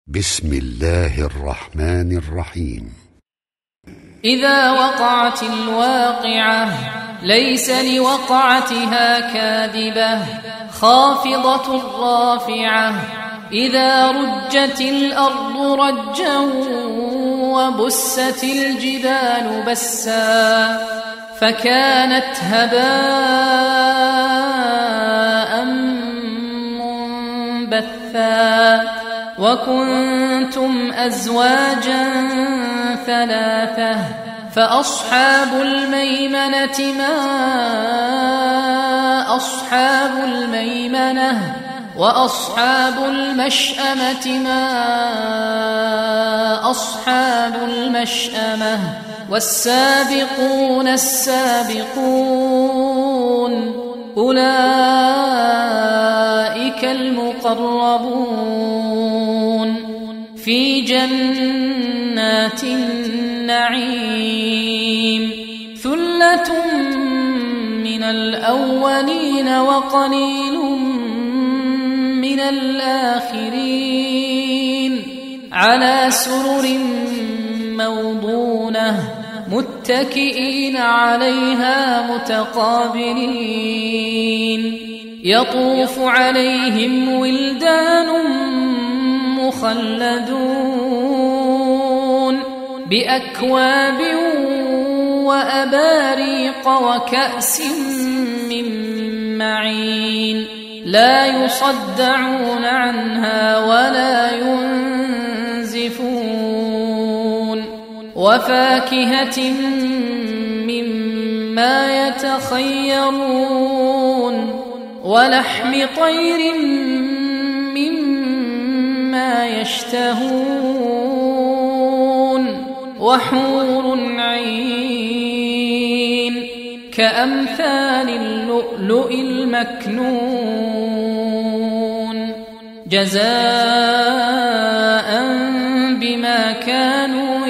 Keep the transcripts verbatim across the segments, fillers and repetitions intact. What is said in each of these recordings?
بسم الله الرحمن الرحيم. إذا وقعت الواقعة ليس لوقعتها كاذبة خافضة رافعة. إذا رجت الأرض رجا وبست الجبال بسا فكانت هباء منبثا وكنتم أزواجا ثلاثة فأصحاب الميمنة ما أصحاب الميمنة وأصحاب المشأمة ما أصحاب المشأمة والسابقون السابقون أولئك المقربون في جنات النعيم. ثلة من الأولين وقليل من الآخرين على سرر موضونة متكئين عليها متقابلين. يطوف عليهم ولدان مخلدون بأكواب وأباريق وكأس من معين لا يصدعون عنها ولا ينزفون وفاكهة مما يتخيرون ولحم طير مما يشتهون وحور عين كأمثال اللؤلؤ المكنون جزاء بما كانوا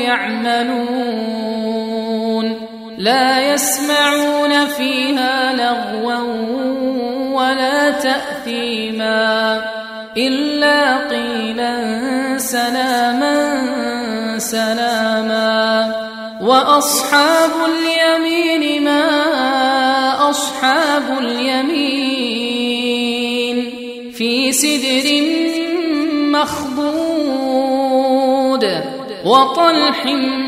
يعملون. لا يسمعون فيها لغوا ولا تأثيما إلا قيلا سلاما سلاما. وأصحاب اليمين ما أصحاب اليمين في سدر مخضود وطلح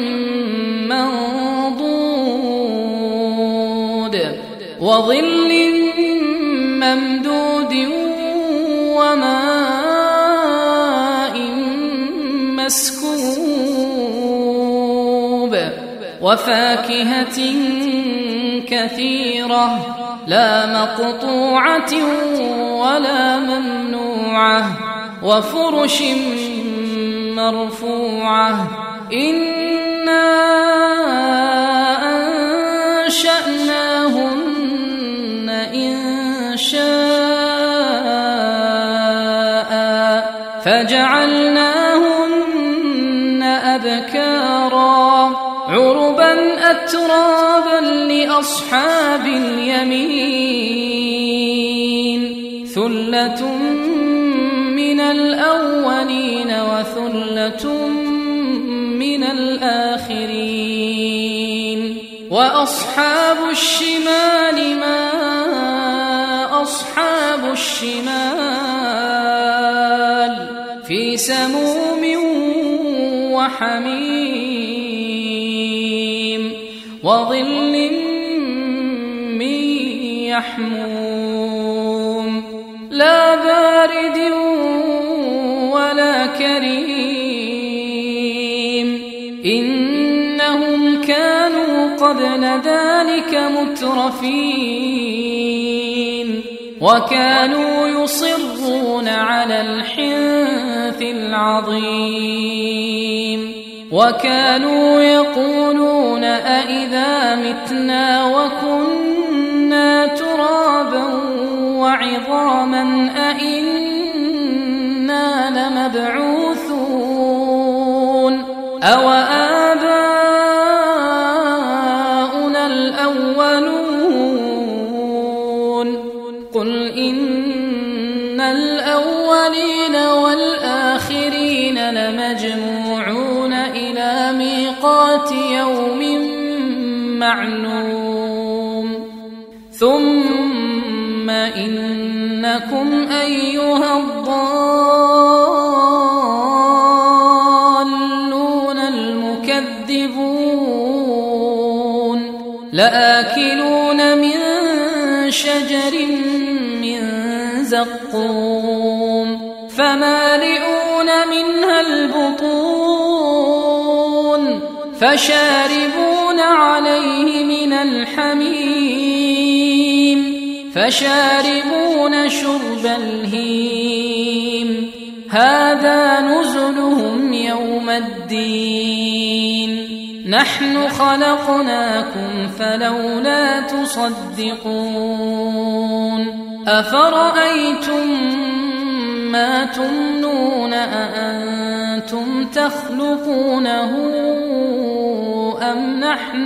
منضود وظل ممدود وماء مسكوب وفاكهة كثيرة لا مقطوعة ولا ممنوعة وفرش مرفوعة. إنا أنشأناهن إن شاء فجعلناهن أبكارا عربا أترابا لأصحاب اليمين. ثلة من الأولين وثلة من الآخرين. وأصحاب الشمال ما أصحاب الشمال في سموم وحميم وظل من يحموم لا بارد ولا كريم. إنهم كانوا قبل ذلك مترفين وكانوا يصرون على الحنث العظيم وكانوا يقولون أئذا متنا وكنا ترابا وعظاما أئنا لمبعوثون أو آباؤنا الأولون. قل إن الأولين والآخرين لمجموعون إلى ميقات يوم معلوم ثم إنكم أيها الضالون المكذبون لآكلون من شجر من زقوم فمالئون منها البطون فشاربون عليه من الحميم فشاربون شرب الهيم هذا نزلهم يوم الدين نحن خلقناكم فلولا تصدقون أفرأيتم ما تمنون أأنتم تخلقونه أم نحن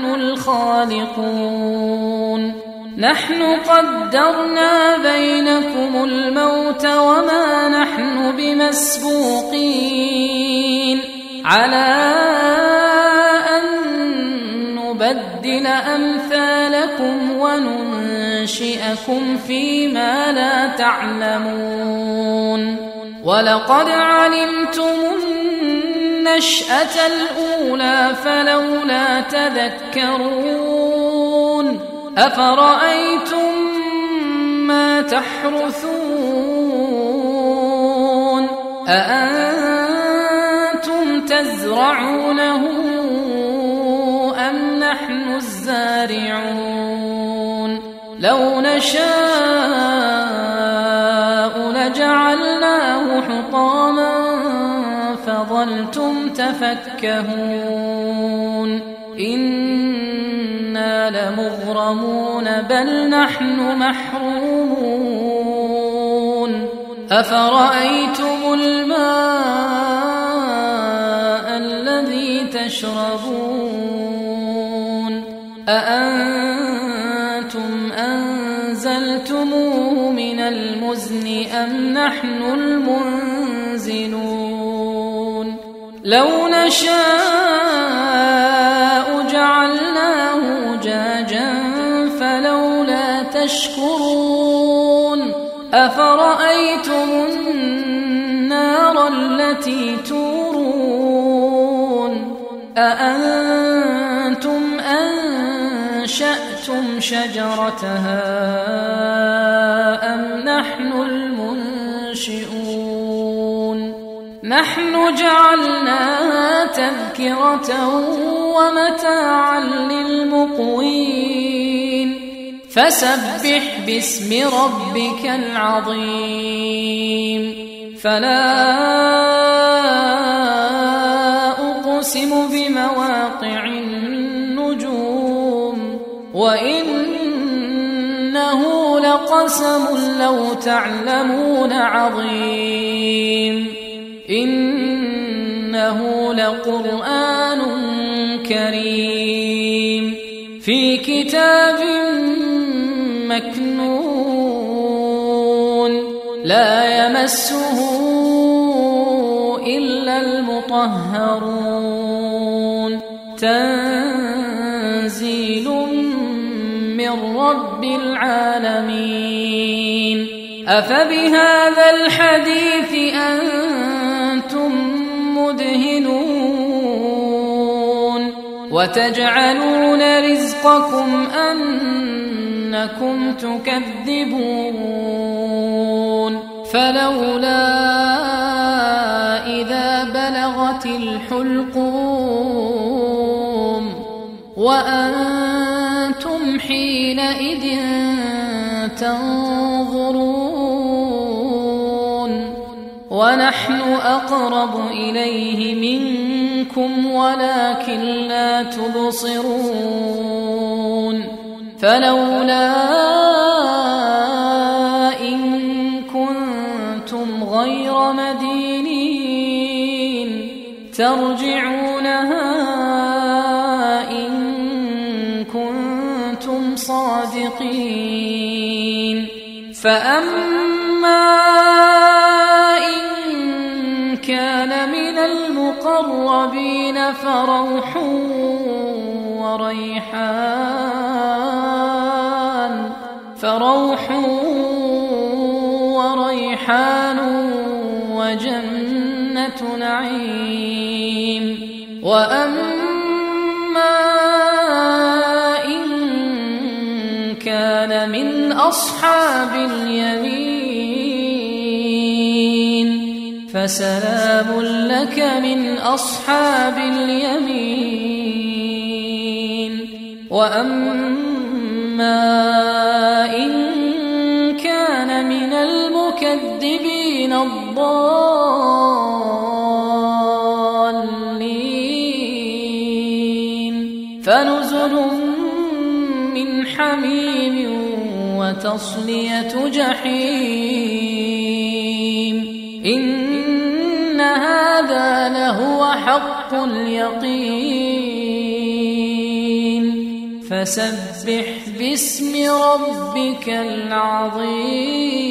الخالقون نحن قدرنا بينكم الموت وما نحن بمسبوقين على أن نبدل أمثالكم وننشئكم فيما لا تعلمون ولقد علمتم النشأة الأولى فلولا تذكرون أفرأيتم ما تحرثون أأنتم تزرعونه أم نحن الزارعون لو نشاء لجعلناه حطاما فظلتم تفكهون إنا لمغرمون بل نحن محرومون أفرأيتم الماء الذي تشربون أأنتم أنزلتموه من المزن أم نحن المنزلون لو نشاء جعلناه أجاجا فلولا تشكرون أفرأيتم النار التي تورون أأنتم أنشأتم شجرتها أم نحن المنشئون نحن جعلناها تذكرة ومتاعا للمقوين فسبح باسم ربك العظيم فلا أقسم بمواقع النجوم وإنه لقسم لو تعلمون عظيم إنه لقرآن كريم في كتاب مكنون لا يمسه إلا المطهرون تنزيل من رب العالمين أفبهذا الحديث أنتم مدهنون وتجعلون رزقكم أنكم تكذبون فلولا إذا بلغت الحلقوم وأنتم حينئذ تنظرون ونحن أقرب إليه منكم ولكن لا تبصرون فلولا إن كنتم غير مدينين ترجعونها إن كنتم صادقين فأما إن كان من المقربين فروح وريحان فروح وريحان وجنة نعيم. وأما إن كان من أصحاب اليمين فسلام لك من أصحاب اليمين. وأما إن كان من المكذبين الضالين فنزل من حميم وتصلية جحيم. إن هذا لهو حق اليقين. فسبح باسم ربك العظيم.